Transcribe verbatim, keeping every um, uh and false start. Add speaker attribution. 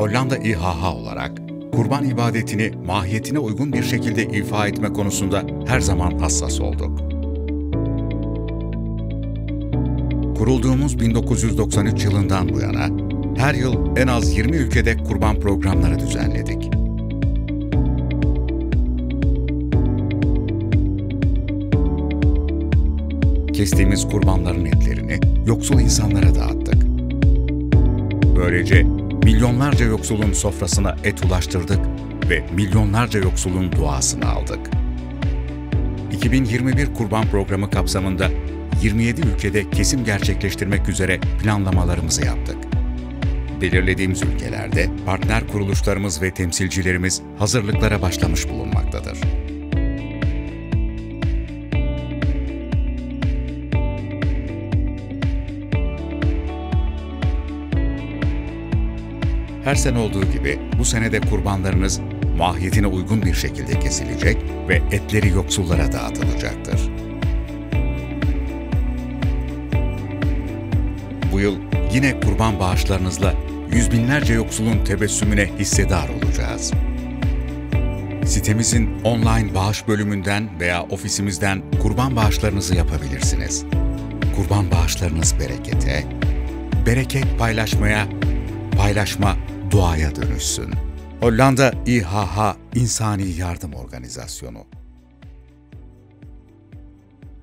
Speaker 1: Hollanda İ H H olarak kurban ibadetini mahiyetine uygun bir şekilde ifa etme konusunda her zaman hassas olduk. Kurulduğumuz bin dokuz yüz doksan üç yılından bu yana her yıl en az yirmi ülkede kurban programları düzenledik. Kestiğimiz kurbanların etlerini yoksul insanlara dağıttık. Böylece milyonlarca yoksulun sofrasına et ulaştırdık ve milyonlarca yoksulun duasını aldık. iki bin yirmi bir Kurban Programı kapsamında yirmi yedi ülkede kesim gerçekleştirmek üzere planlamalarımızı yaptık. Belirlediğimiz ülkelerde partner kuruluşlarımız ve temsilcilerimiz hazırlıklara başlamış bulunmaktadır. Her sene olduğu gibi bu sene de kurbanlarınız mahiyetine uygun bir şekilde kesilecek ve etleri yoksullara dağıtılacaktır. Bu yıl yine kurban bağışlarınızla yüz binlerce yoksulun tebessümüne hissedar olacağız. Sitemizin online bağış bölümünden veya ofisimizden kurban bağışlarınızı yapabilirsiniz. Kurban bağışlarınız berekete, bereket paylaşmaya, paylaşma duaya dönüşsün. Hollanda İ H H İnsani Yardım Organizasyonu.